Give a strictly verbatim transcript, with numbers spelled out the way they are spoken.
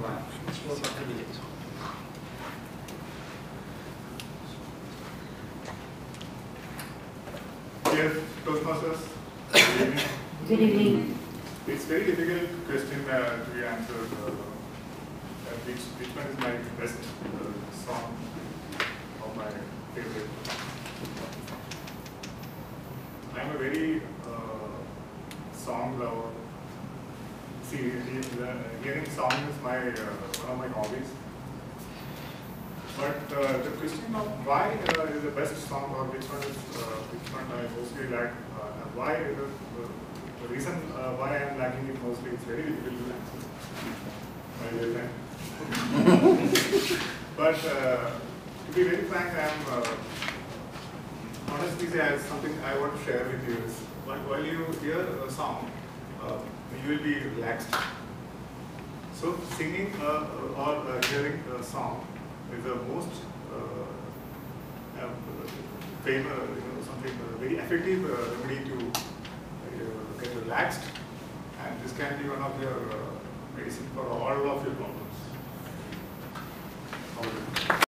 one. More contributed. Dear Toastmasters, good evening. Good evening. It's very difficult question uh, to be answered. Uh, uh, which, which one is my best uh, song or my favorite? I'm a very uh, song lover. See, he- hearing song is my uh, one of my hobbies. But uh, the question of why uh, is the best song or which one is uh, which one I mostly like, uh, and why is it, uh, the reason uh, why I am liking it mostly, it's very difficult to answer. My dear friend. But uh, to be very frank, I am uh, honestly say as something I want to share with you is while while you hear a song, uh, you will be relaxed. So singing uh, or uh, hearing a song is the most uh, uh, famous, you know, something uh, very effective uh, remedy to uh, get relaxed, and this can be one of your uh, medicine for all of your problems. How do you-